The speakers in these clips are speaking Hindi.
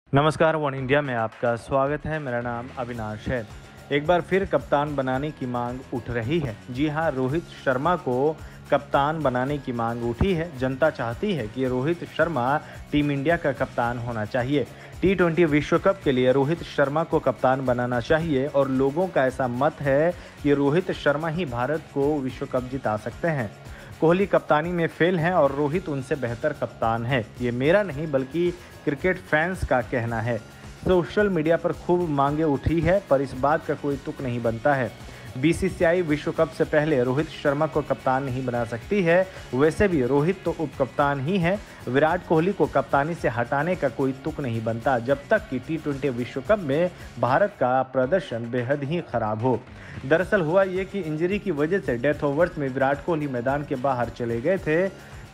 नमस्कार, वन इंडिया में आपका स्वागत है। मेरा नाम अविनाश है। एक बार फिर कप्तान बनाने की मांग उठ रही है। जी हाँ, रोहित शर्मा को कप्तान बनाने की मांग उठी है। जनता चाहती है कि रोहित शर्मा टीम इंडिया का कप्तान होना चाहिए। टी20 विश्व कप के लिए रोहित शर्मा को कप्तान बनाना चाहिए और लोगों का ऐसा मत है कि रोहित शर्मा ही भारत को विश्व कप जिता सकते हैं। कोहली कप्तानी में फेल हैं और रोहित उनसे बेहतर कप्तान है। ये मेरा नहीं बल्कि क्रिकेट फैंस का कहना है। सोशल मीडिया पर खूब मांगे उठी है, पर इस बात का कोई तुक नहीं बनता है। बीसीसीआई विश्व कप से पहले रोहित शर्मा को कप्तान नहीं बना सकती है। वैसे भी रोहित तो उप कप्तान ही है। विराट कोहली को कप्तानी से हटाने का कोई तुक नहीं बनता जब तक कि टी20 विश्व कप में भारत का प्रदर्शन बेहद ही खराब हो। दरअसल हुआ ये कि इंजरी की वजह से डेथ ओवर्स में विराट कोहली मैदान के बाहर चले गए थे।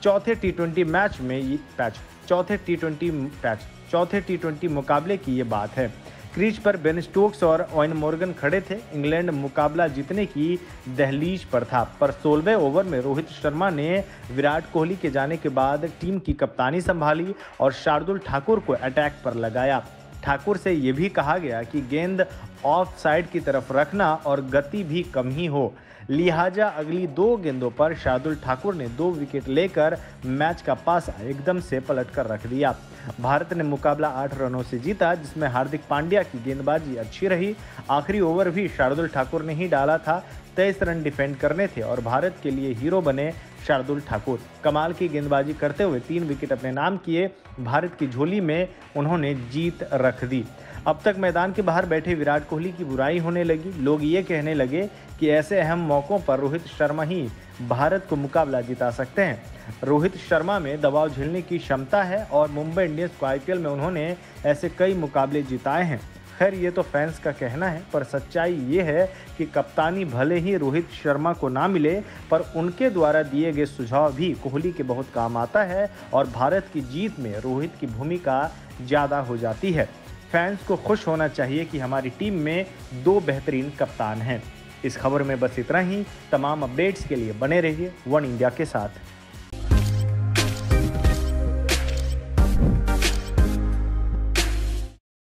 चौथे टी20 मुकाबले की ये बात है। क्रीज पर बेन स्टोक्स और ओवेन मॉर्गन खड़े थे। इंग्लैंड मुकाबला जीतने की दहलीज पर था, पर 16वें ओवर में रोहित शर्मा ने विराट कोहली के जाने के बाद टीम की कप्तानी संभाली और शार्दुल ठाकुर को अटैक पर लगाया। ठाकुर से ये भी कहा गया कि गेंद ऑफ साइड की तरफ रखना और गति भी कम ही हो। लिहाजा अगली 2 गेंदों पर शार्दुल ठाकुर ने 2 विकेट लेकर मैच का पासा एकदम से पलट कर रख दिया। भारत ने मुकाबला 8 रनों से जीता, जिसमें हार्दिक पांड्या की गेंदबाजी अच्छी रही। आखिरी ओवर भी शार्दुल ठाकुर ने ही डाला था। 23 रन डिफेंड करने थे और भारत के लिए हीरो बने शार्दुल ठाकुर। कमाल की गेंदबाजी करते हुए 3 विकेट अपने नाम किए। भारत की झोली में उन्होंने जीत रख दी। अब तक मैदान के बाहर बैठे विराट कोहली की बुराई होने लगी। लोग ये कहने लगे कि ऐसे अहम मौकों पर रोहित शर्मा ही भारत को मुकाबला जिता सकते हैं। रोहित शर्मा में दबाव झेलने की क्षमता है और मुंबई इंडियंस को आईपीएल में उन्होंने ऐसे कई मुकाबले जिताए हैं। खैर, ये तो फैंस का कहना है, पर सच्चाई ये है कि कप्तानी भले ही रोहित शर्मा को ना मिले, पर उनके द्वारा दिए गए सुझाव भी कोहली के बहुत काम आता है और भारत की जीत में रोहित की भूमिका ज़्यादा हो जाती है। फैंस को खुश होना चाहिए कि हमारी टीम में 2 बेहतरीन कप्तान हैं। इस खबर में बस इतना ही। तमाम अपडेट्स के लिए बने रहिए वन इंडिया के साथ।